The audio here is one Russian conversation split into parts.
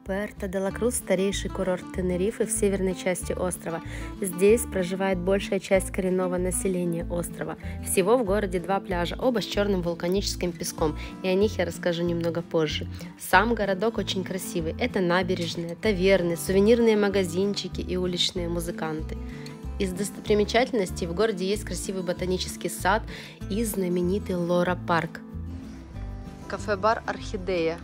Пуэрто-де-ла-Крус – старейший курорт Тенерифе в северной части острова. Здесь проживает большая часть коренного населения острова. Всего в городе 2 пляжа, оба с черным вулканическим песком, и о них я расскажу немного позже. Сам городок очень красивый. Это набережные, таверны, сувенирные магазинчики и уличные музыканты. Из достопримечательностей в городе есть красивый ботанический сад и знаменитый Лора-парк. Кафе-бар «Орхидея».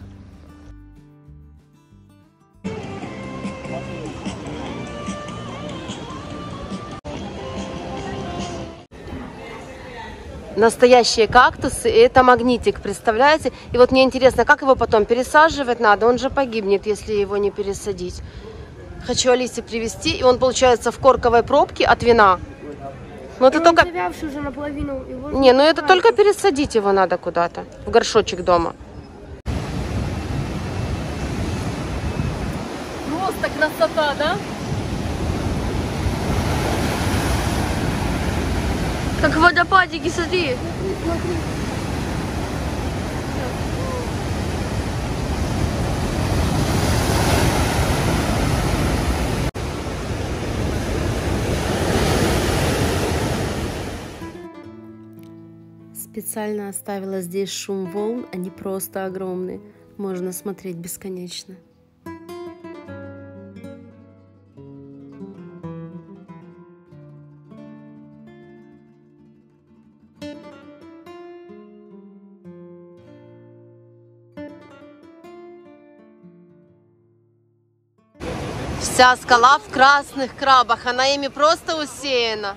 Настоящие кактусы, и это магнитик, представляете? И вот мне интересно, как его потом пересаживать надо? Он же погибнет, если его не пересадить. Хочу Алисе привезти, и он получается в корковой пробке от вина. Но это только... уже наполовину. Не, ну это только пересадить его надо куда-то, в горшочек дома. Просто красота, да? Как водопадики, смотри. Смотри. Специально оставила здесь шум волн, они просто огромные. Можно смотреть бесконечно. Вся скала в красных крабах, она ими просто усеяна.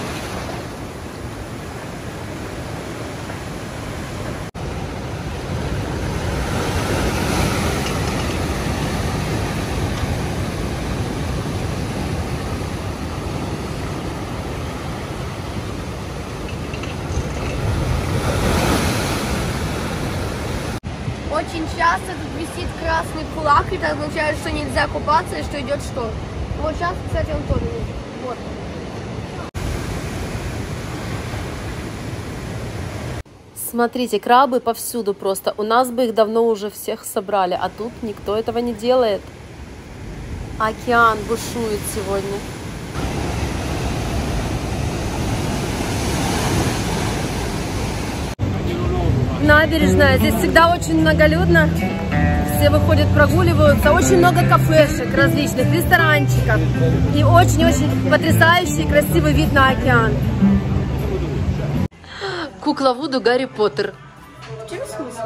Очень часто тут висит красный флаг, и это означает, что нельзя купаться и что идет шторм. Вот сейчас, кстати, он тоже есть. Вот. Смотрите, крабы повсюду просто. У нас бы их давно уже всех собрали, а тут никто этого не делает. Океан бушует сегодня. Набережная. Здесь всегда очень многолюдно. Все выходят, прогуливаются. Очень много кафешек различных, ресторанчиков. И очень-очень потрясающий красивый вид на океан. Кукла Вуду Гарри Поттер. В чем смысл?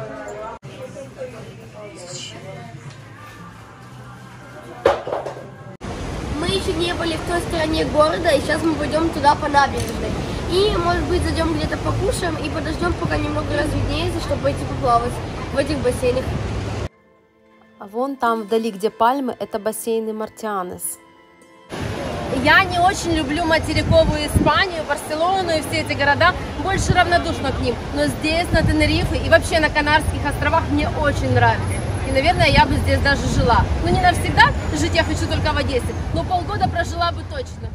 Мы еще не были в той стороне города, и сейчас мы пойдем туда по набережной. И, может быть, зайдем где-то покушаем и подождем, пока немного разведнеется, чтобы пойти поплавать в этих бассейнах. А вон там вдали, где пальмы, это бассейны Мартианес. Я не очень люблю материковую Испанию, Барселону и все эти города, больше равнодушна к ним. Но здесь, на Тенерифе и вообще на Канарских островах мне очень нравится. И, наверное, я бы здесь даже жила. Ну, не навсегда, жить я хочу только в Одессе, но полгода прожила бы точно.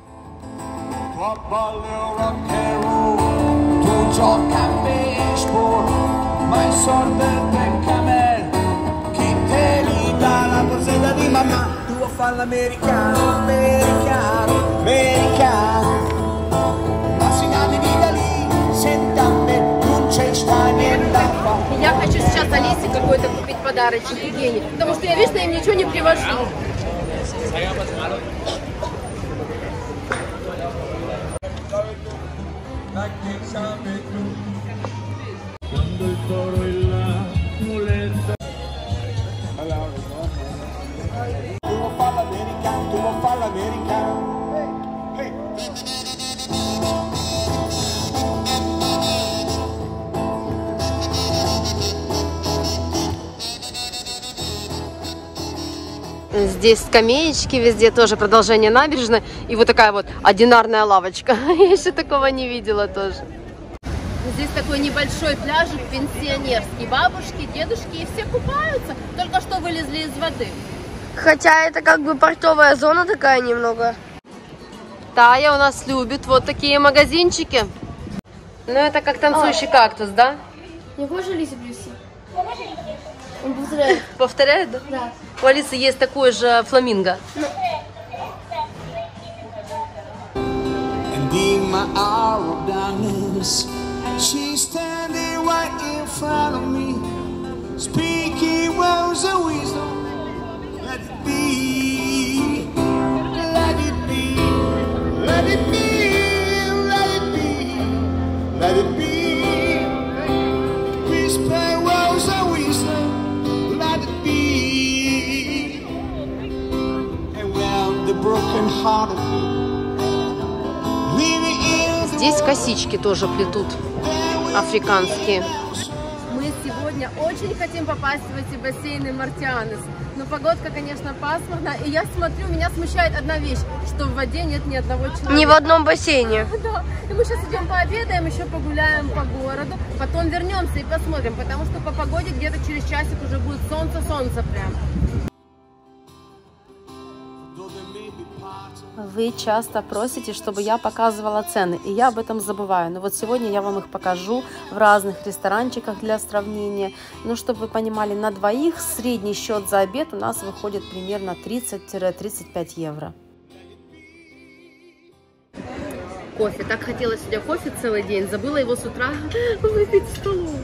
Farlo americano, americano, americano. Ma segnali di lì, sentame, non c'è sta niente da fare. Я хочу сейчас Алисе какой-то купить подарочек Евгении, потому что я вечно им ничего не привожу. Здесь скамеечки, везде тоже продолжение набережной. И вот такая вот одинарная лавочка. Я еще такого не видела тоже. Здесь такой небольшой пляжик пенсионерский. Бабушки, дедушки, и все купаются. Только что вылезли из воды. Хотя это как бы портовая зона такая немного. Тая у нас любит вот такие магазинчики. Ну это как танцующий кактус, да? Не хочешь Алисе привезти? Он повторяет. Повторяет, да? Да. У Алисы есть такой же фламинго. And in my hour of darkness, she's standing right in front of me, speaking words of wisdom. Let it be, let it be, let it be, let it be, let it be. Whisper words of wisdom, let it be. And when the broken heart of Здесь косички тоже плетут, африканские. Мы сегодня очень хотим попасть в эти бассейны Мартианес. Но погодка, конечно, пасмурная. И я смотрю, меня смущает одна вещь, что в воде нет ни одного человека. Ни в одном бассейне. Да. И мы сейчас идем пообедаем, еще погуляем по городу. Потом вернемся и посмотрим, потому что по погоде где-то через часик уже будет солнце прям. Вы часто просите, чтобы я показывала цены, и я об этом забываю. Но вот сегодня я вам их покажу в разных ресторанчиках для сравнения. Ну, чтобы вы понимали, на двоих средний счет за обед у нас выходит примерно 30-35 евро. Кофе. Так хотела сегодня кофе целый день, забыла его с утра выпить в столовую.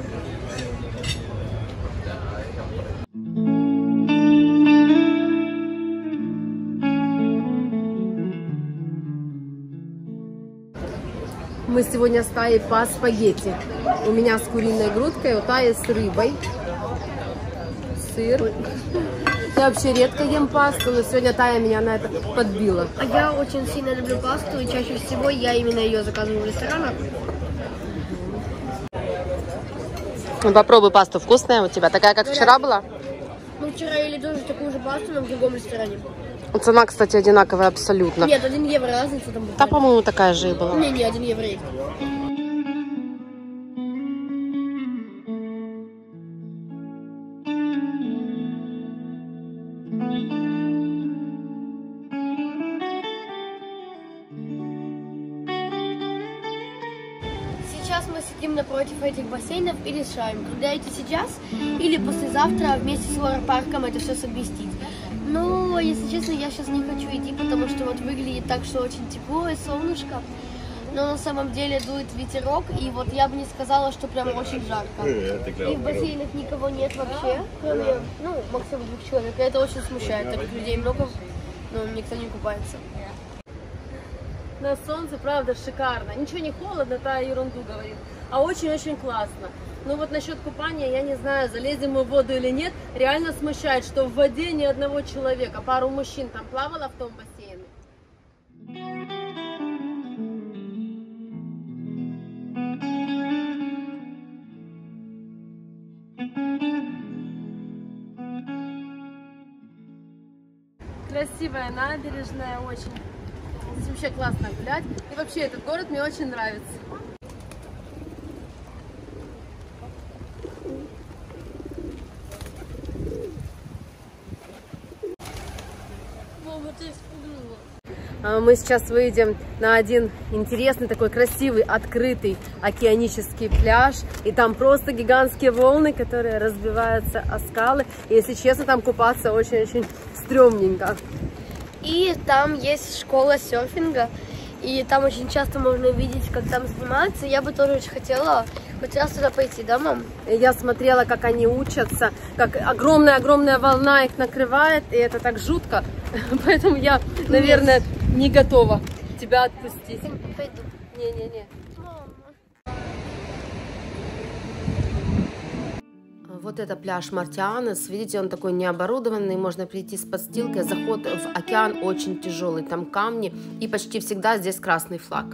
Мы сегодня с Таей по спагетти. У меня с куриной грудкой, у Таи с рыбой. Сыр. Я вообще редко ем пасту, но сегодня Тая меня на это подбила. А я очень сильно люблю пасту, и чаще всего я именно ее заказываю в ресторанах. Попробуй пасту, вкусная у тебя, такая, как вчера была? Мы вчера ели тоже такую же пасту, но в другом ресторане. Цена, кстати, одинаковая абсолютно. Нет, 1 евро разница там была. Да, по-моему, такая же и была. Не, 1 евро. Сейчас мы сидим напротив этих бассейнов и решаем, когда идти сейчас или послезавтра вместе с лор-парком это все совместить. Но, если честно, я сейчас не хочу идти, потому что вот выглядит так, что очень тепло и солнышко. Но на самом деле дует ветерок, и вот я бы не сказала, что прям очень жарко. И в бассейнах никого нет вообще, кроме, максимум 2 человек. И это очень смущает, так как людей много, но никто не купается. На солнце, правда, шикарно. Ничего не холодно, та ерунду говорит, а очень-очень классно. Ну вот насчет купания, я не знаю, залезем мы в воду или нет. Реально смущает, что в воде ни одного человека. Пару мужчин там плавала в том бассейне. Красивая набережная очень. Здесь вообще классно гулять. И вообще этот город мне очень нравится. Мы сейчас выйдем на один интересный, такой красивый, открытый океанический пляж. И там просто гигантские волны, которые разбиваются о скалы. И, если честно, там купаться очень-очень стрёмненько. И там есть школа серфинга. И там очень часто можно видеть, как там занимаются. Я бы тоже очень хотела хоть раз туда пойти, да, мам? Я смотрела, как они учатся, как огромная-огромная волна их накрывает, и это так жутко. Поэтому я, наверное, не готова тебя отпустить. Пойду. Не-не-не. Вот это пляж Мартианес, видите, он такой необорудованный, можно прийти с подстилкой, заход в океан очень тяжелый, там камни, и почти всегда здесь красный флаг.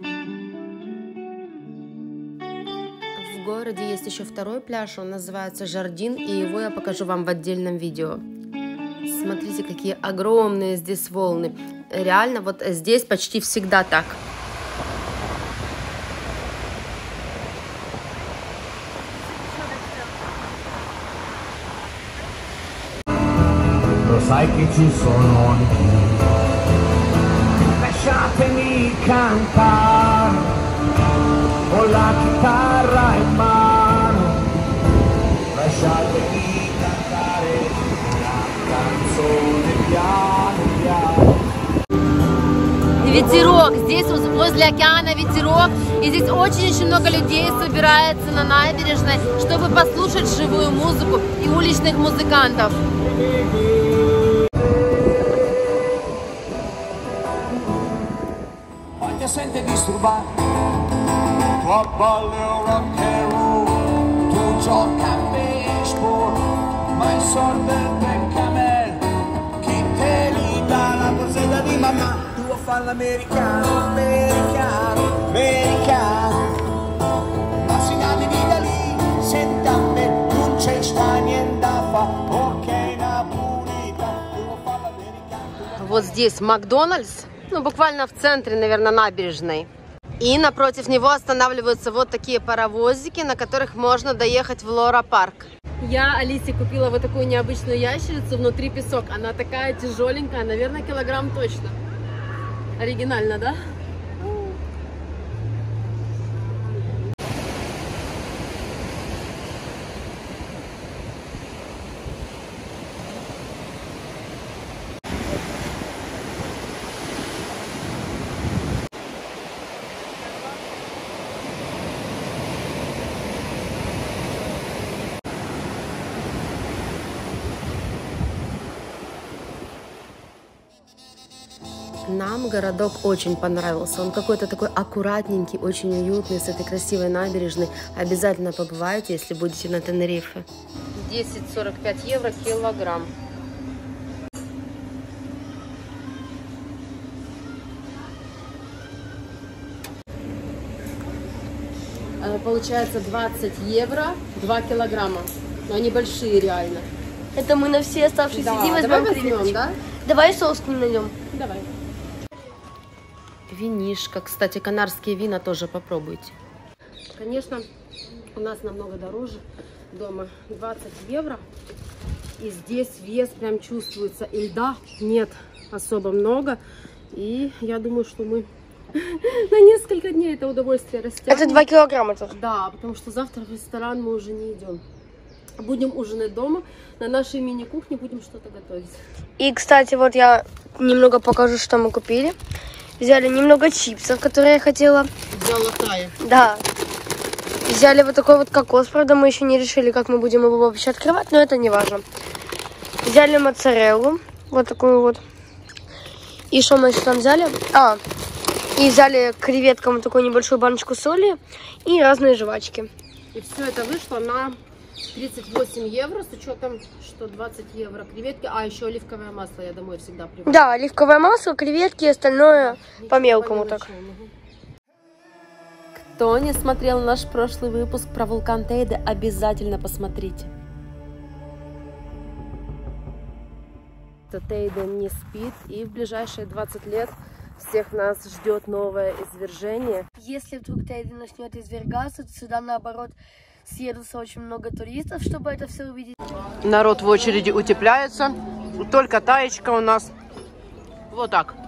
В городе есть еще второй пляж, он называется Жардин, и его я покажу вам в отдельном видео. Смотрите, какие огромные здесь волны, реально вот здесь почти всегда так. Sai che ci sono anch'io, lasciatemi cantare, ho la chitarra in mano, lasciatemi cantare. canzone piano piano. Ветерок. Здесь возле океана ветерок. И здесь очень много людей собирается на набережной, чтобы послушать живую музыку и уличных музыкантов. Voglio sente disturbare, tu balli rock and roll, tu gioca a baseball, ma i soldi per camel, chi te li dà la borsetta di mamma, tu vuoi fare l'americano, americano, americano, ma si dà di vita lì, senta a me, non c'è sta niente da fa, ok una pulita, tu vuoi fare l'americano. Вот здесь Макдональдс. Ну, буквально в центре, наверное, набережной. И напротив него останавливаются вот такие паровозики, на которых можно доехать в Лора-парк. Я Алисе купила вот такую необычную ящерицу, внутри песок. Она такая тяжеленькая, наверное, килограмм точно. Оригинально, да? Нам городок очень понравился. Он какой-то такой аккуратненький, очень уютный, с этой красивой набережной. Обязательно побывайте, если будете на Тенерифе. 10,45 евро килограмм. Получается 20 евро 2 килограмма. Но они большие реально. Это мы на все оставшиеся дни возьмем креветочку. Да? Давай соус к ним найдем. Давай. Винишко. Кстати, канарские вина тоже попробуйте. Конечно, у нас намного дороже. Дома 20 евро. И здесь вес прям чувствуется. И льда нет особо много. И я думаю, что мы на несколько дней это удовольствие растянем. Это 2 килограмма тут. Да, потому что завтра в ресторан мы уже не идем. Будем ужинать дома. На нашей мини-кухне будем что-то готовить. И, кстати, вот я немного покажу, что мы купили. Взяли немного чипсов, которые я хотела. Золотая. Да. Взяли вот такой вот кокос. Правда, мы еще не решили, как мы будем его вообще открывать, но это не важно. Взяли моцареллу. Вот такую вот. И что мы еще там взяли? И взяли к креветкам вот такую небольшую баночку соли и разные жвачки. И все это вышло на 38 евро, с учетом, что 20 евро креветки, а еще оливковое масло я домой всегда привожу. Да, оливковое масло, креветки и остальное по мелкому так. Кто не смотрел наш прошлый выпуск про вулкан Тейде, обязательно посмотрите. Тейде не спит, и в ближайшие 20 лет всех нас ждет новое извержение. Если вдруг Тейде начнет извергаться, то сюда наоборот съедутся очень много туристов, чтобы это все увидеть. Народ в очереди утепляется. Только таечка у нас. Вот так.